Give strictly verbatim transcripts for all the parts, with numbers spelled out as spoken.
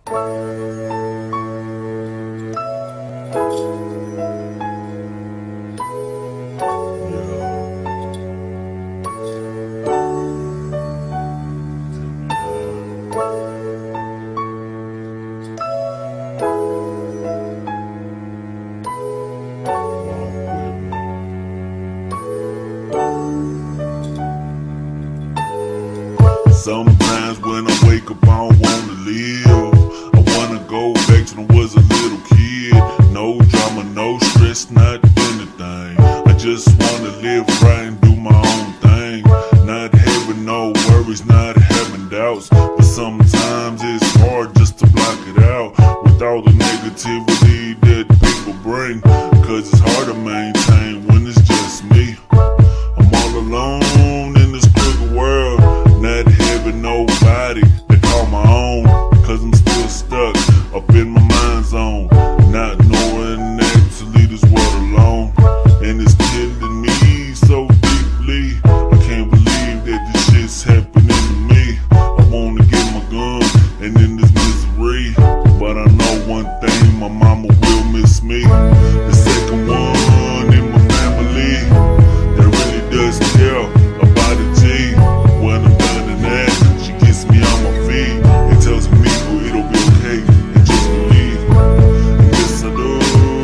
Sometimes when I wake up, I don't wanna live. I wanna go back to when I was a little kid. No drama, no stress, not anything. I just wanna live right and do my own thing. Not having no worries, not having doubts. But sometimes it's hard just to block it out with all the negativity that people bring. Cause it's hard to maintain when it's just me. I'm all alone in this crooked world, not having nobody to call my own. Cause I'm still stuck up in my mind zone, not knowing that to leave this world alone. And it's killing me so deeply, I can't believe that this shit's happening to me. I wanna get my gun and end this misery, but I know one thing, my mama will miss me. The second one in my family that really does care about the G. When I'm done in that, she gets me on my feet and tells me it'll be okay and just believe. And yes I do,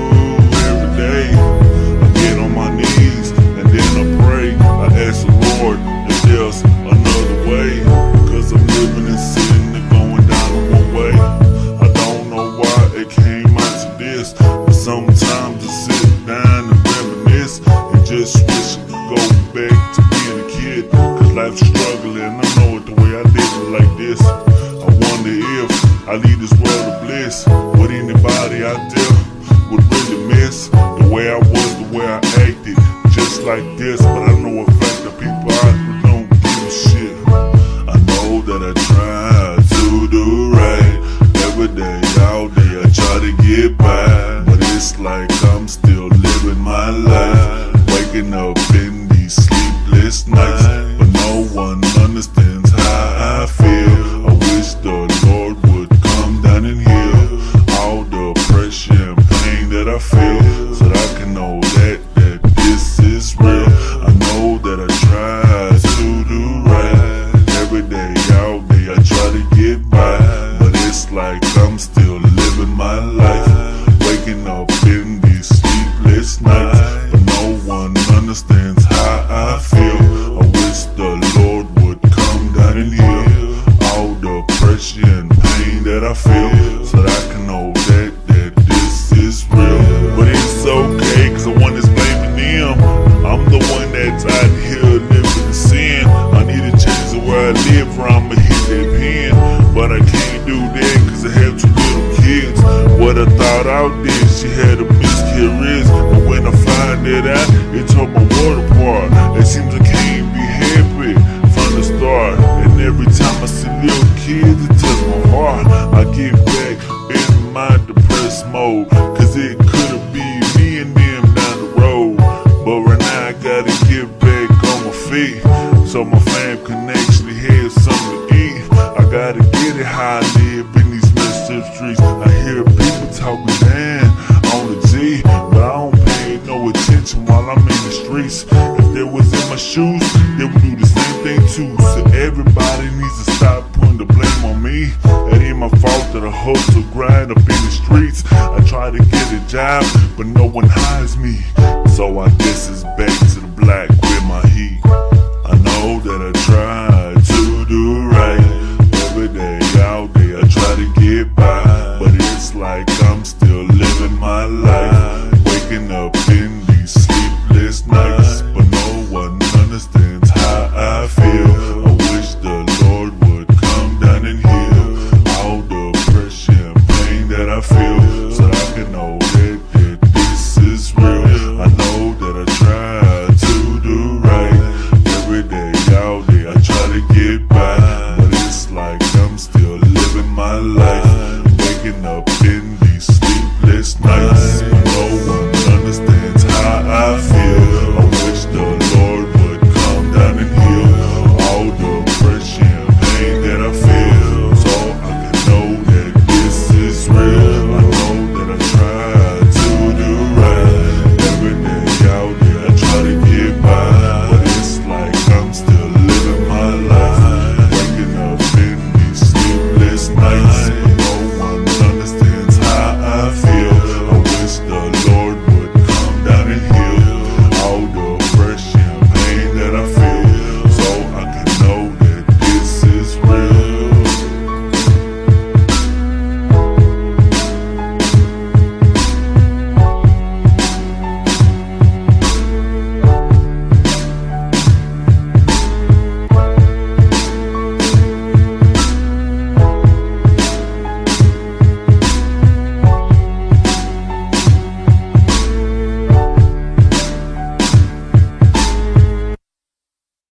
every day I get on my knees and then I pray. I ask the Lord if there's another way, cause I'm living in sin and going down in one way. I don't know why it came out to this, but sometimes I sit down and reminisce and just wish I could go back to being a kid. Cause life's struggling, I know it the way I live it like this. I wonder if I leave this world of bliss, would anybody out there would really miss the way I was, the way I acted, just like this. But I know a fact that people out there don't give a shit. I know that I try to do right every day, all day I try to get by, but it's like I'm still living my life, waking up in these sleepless nights, but no one understands how I feel. I wish the Lord would come down and heal all the oppression and pain that I feel, so that I can know that, that this is real. I know that I try to do right every day, all day I try to get by, but it's like I'm still living my life, waking up in these sleepless nights, but no one understands how I feel. I wish the Lord would come down and heal all the oppression and pain that I feel, so that I can know that, that this is real. But it's okay, cause the one that's blaming them, I'm the one that's out here living in sin. I need to change the way I live or I'ma hit that pen, but I can't do that cause I have two little kids. What I thought out did, she had a miscarriage, but when I find it out, it tore my world apart. It seems I can't be happy from the start, and every time I see little kids, it touches my heart. I get back in my depressed mode, cause it could've been me and them down the road. But right now I gotta get back on my feet, so my fam can actually have something to eat. I gotta get it how I live in these messed up streets. I hear people talking down on the G, but I don't pay no attention while I'm in the streets. If they was in my shoes, they would do the same thing too. So everybody needs to stop putting the blame on me. It ain't my fault that I hustle, grind up in the streets. I try to get a job, but no one hires me, so I guess it's back to the black